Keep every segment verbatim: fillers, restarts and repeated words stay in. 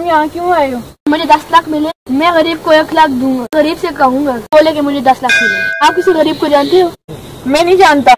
यहाँ क्यों आए हो? मुझे दस लाख मिले, मैं गरीब को एक लाख दूंगा। गरीब से कहूँगा बोले कि मुझे दस लाख मिले। आप किसी गरीब को जानते हो? मैं नहीं जानता।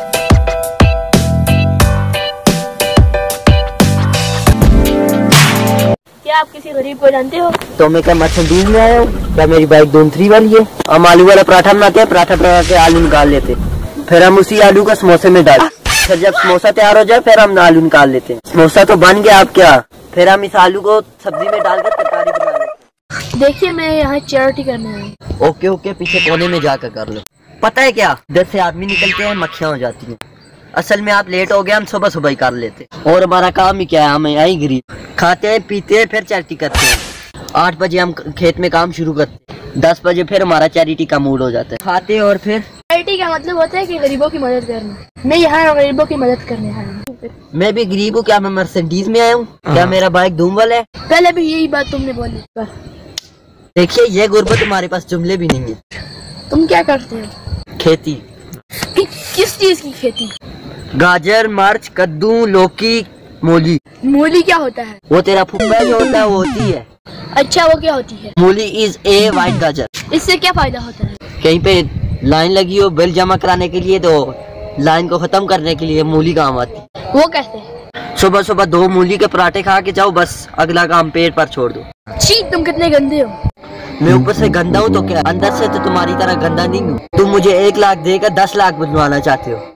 क्या आप किसी गरीब को जानते हो? तो मैं क्या मर्सिडीज में आया हूँ? क्या मेरी बाइक दो थ्री वाली है? हम आलू वाला पराठा बनाते हैं, पराठा बना के आलू निकाल लेते, फिर हम उसी आलू को समोसे में डाल, फिर जब समोसा तैयार हो जाए फिर हम आलू निकाल लेते हैं। समोसा तो बन गया, आप क्या? फिर हम इस आलू को सब्जी में डालकर तरकारी बना लेते। देखिए मैं यहाँ चैरिटी करने आया हूँ। ओके ओके, पीछे कोने में जाकर कर लो। पता है क्या, इधर से आदमी निकलते हैं, मक्खियाँ हो जाती हैं। असल में आप लेट हो गए, हम सुबह सुबह ही कर लेते, और हमारा काम ही क्या है, हम यही गरीब खाते हैं पीते हैं फिर चैरिटी करते हैं। आठ बजे हम खेत में काम शुरू करते हैं, दस बजे फिर हमारा चैरिटी का मूड हो जाता है, खाते और फिर चैरिटी का मतलब होता है कि गरीबों की मदद करना। मैं यहाँ गरीबों की मदद करने आया हूँ। मैं भी गरीब हूँ। क्या मैं मर्सिडीज में आया हूँ? क्या मेरा बाइक धूमल है? पहले भी यही बात तुमने बोली। देखिए ये गुर्बत, तुम्हारे पास जुमले भी नहीं है। तुम क्या करते हो? खेती। कि, किस चीज की खेती? गाजर, मर्च, कद्दू, लौकी, मूली। मूली क्या होता है? वो तेरा फुफ्फा जो होता है वो होती है। अच्छा वो क्या होती है? मूली इज ए वाइट गाजर। इससे क्या फायदा होता है? कहीं पे लाइन लगी हो बिल जमा कराने के लिए, तो लाइन को खत्म करने के लिए मूली काम आती है। वो कैसे? सुबह सुबह दो मूली के पराठे खा के जाओ, बस अगला काम पेट पर छोड़ दो। छी, तुम कितने गंदे हो। मैं ऊपर से गंदा हूँ तो क्या, अंदर से तो तुम्हारी तरह गंदा नहीं हूँ। तुम मुझे एक लाख देकर दस लाख बनवाना चाहते हो।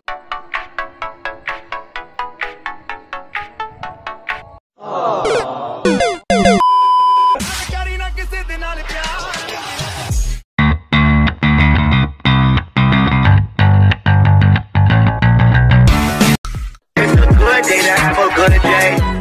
Good day to have a good day.